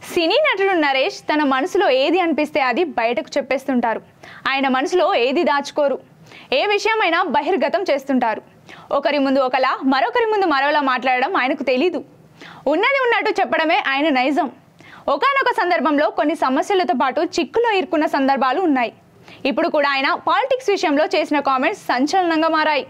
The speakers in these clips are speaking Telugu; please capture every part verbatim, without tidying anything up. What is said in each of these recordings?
సినీ నటుడు నరేష్ తన మనసులో ఏది అనిపిస్తే అది బయటకు చెప్పేస్తుంటారు. ఆయన మనసులో ఏది దాచుకోరు. ఏ విషయమైనా బహిర్గతం చేస్తుంటారు. ఒకరి ముందు ఒకలా మరొకరి ముందు మరోలా మాట్లాడడం ఆయనకు తెలీదు. ఉన్నది ఉన్నట్టు చెప్పడమే ఆయన నైజం. ఒకానొక సందర్భంలో కొన్ని సమస్యలతో పాటు చిక్కులో ఇరుక్కున్న సందర్భాలు ఉన్నాయి. ఇప్పుడు కూడా ఆయన పాలిటిక్స్ విషయంలో చేసిన కామెంట్స్ సంచలనంగా మారాయి.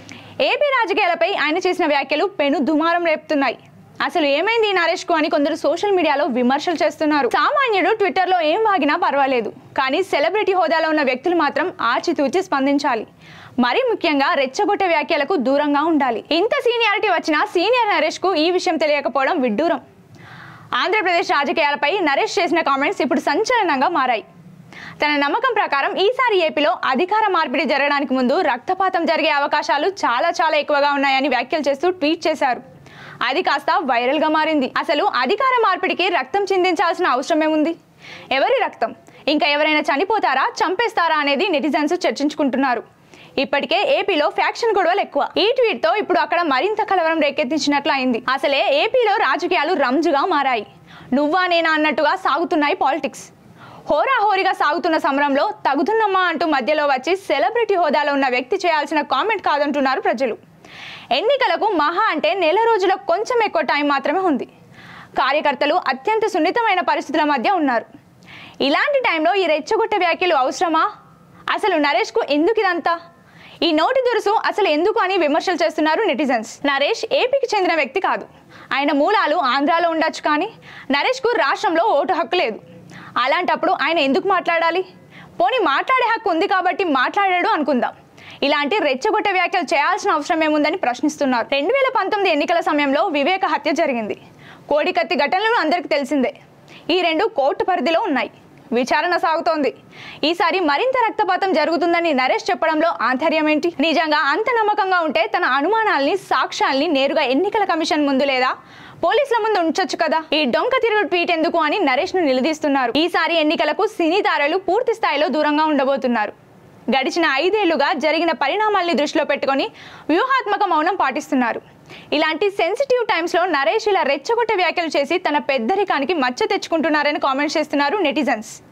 ఏపీ రాజకీయాలపై ఆయన చేసిన వ్యాఖ్యలు పెను దుమారం రేపుతున్నాయి. అసలు ఏమైంది నరేష్కు అని కొందరు సోషల్ మీడియాలో విమర్శలు చేస్తున్నారు. సామాన్యుడు ట్విట్టర్లో ఏం వాగినా పర్వాలేదు, కానీ సెలబ్రిటీ హోదాలో ఉన్న వ్యక్తులు మాత్రం ఆచితూచి స్పందించాలి. మరీ ముఖ్యంగా రెచ్చగొట్టే వ్యాఖ్యలకు దూరంగా ఉండాలి. ఇంత సీనియారిటీ వచ్చినా సీనియర్ నరేష్కు ఈ విషయం తెలియకపోవడం విడ్డూరం. ఆంధ్రప్రదేశ్ రాజకీయాలపై నరేష్ చేసిన కామెంట్స్ ఇప్పుడు సంచలనంగా మారాయి. తన నమ్మకం ప్రకారం ఈసారి ఏపీలో అధికార మార్పిడి జరగడానికి ముందు రక్తపాతం జరిగే అవకాశాలు చాలా చాలా ఎక్కువగా ఉన్నాయని వ్యాఖ్యలు చేస్తూ ట్వీట్ చేశారు. అది కాస్త వైరల్గా మారింది. అసలు అధికార మార్పిడికి రక్తం చిందించాల్సిన అవసరం ఏముంది? ఎవరి రక్తం? ఇంకా ఎవరైనా చనిపోతారా, చంపేస్తారా అనేది నెటిజన్స్ చర్చించుకుంటున్నారు. ఇప్పటికే ఏపీలో ఫ్యాక్షన్ గొడవలు ఎక్కువ. ఈ ట్వీట్ తో ఇప్పుడు అక్కడ మరింత కలవరం రేకెత్తించినట్లు అయింది. అసలే ఏపీలో రాజకీయాలు రంజుగా మారాయి. నువ్వా నేనా అన్నట్టుగా సాగుతున్నాయి పాలిటిక్స్. హోరాహోరీగా సాగుతున్న సమరంలో తగుతున్నమ్మా అంటూ మధ్యలో వచ్చి సెలబ్రిటీ హోదాలో ఉన్న వ్యక్తి చేయాల్సిన కామెంట్ కాదంటున్నారు ప్రజలు. ఎన్నికలకు మహా అంటే నెల రోజులకు కొంచెం ఎక్కువ టైం మాత్రమే ఉంది. కార్యకర్తలు అత్యంత సున్నితమైన పరిస్థితుల మధ్య ఉన్నారు. ఇలాంటి టైంలో ఈ రెచ్చగొట్టే వ్యాఖ్యలు అవసరమా? అసలు నరేష్కు ఎందుకు ఇదంతా? ఈ నోటి దురుసు అసలు ఎందుకు అని విమర్శలు చేస్తున్నారు నెటిజన్స్. నరేష్ ఏపీకి చెందిన వ్యక్తి కాదు. ఆయన మూలాలు ఆంధ్రాలో ఉండొచ్చు, కానీ నరేష్కు రాష్ట్రంలో ఓటు హక్కు లేదు. అలాంటప్పుడు ఆయన ఎందుకు మాట్లాడాలి? పోనీ మాట్లాడే హక్కు ఉంది కాబట్టి మాట్లాడాడు అనుకుందాం. ఇలాంటి రెచ్చగొట్టే వ్యాఖ్యలు చేయాల్సిన అవసరం ఏముందని ప్రశ్నిస్తున్నారు. రెండు వేల పంతొమ్మిది ఎన్నికల సమయంలో వివేక హత్య జరిగింది. కోడికత్తి ఘటనలు అందరికీ తెలిసిందే. ఈ రెండు కోర్టు పరిధిలో ఉన్నాయి. విచారణ సాగుతోంది. ఈసారి మరింత రక్తపాతం జరుగుతుందని నరేష్ చెప్పడంలో ఆంతర్యం ఏంటి? నిజంగా అంత నమ్మకంగా ఉంటే తన అనుమానాల్ని, సాక్ష్యాల్ని నేరుగా ఎన్నికల కమిషన్ ముందు లేదా పోలీసుల ముందు ఉంచొచ్చు కదా. ఈ డొంక తిరుగు ట్వీట్ ఎందుకు అని నరేష్ ను నిలదీస్తున్నారు. ఈసారి ఎన్నికలకు సినీ తారలు పూర్తి స్థాయిలో దూరంగా ఉండబోతున్నారు. గడిచిన ఐదేళ్లుగా జరిగిన పరిణామాల్ని దృష్టిలో పెట్టుకొని వ్యూహాత్మక మౌనం పాటిస్తున్నారు. ఇలాంటి సెన్సిటివ్ టైమ్స్లో నరేష్ ఇలా రెచ్చగొట్టే వ్యాఖ్యలు చేసి తన పెద్దరికానికి మచ్చ తెచ్చుకుంటున్నారని కామెంట్స్ చేస్తున్నారు నెటిజన్స్.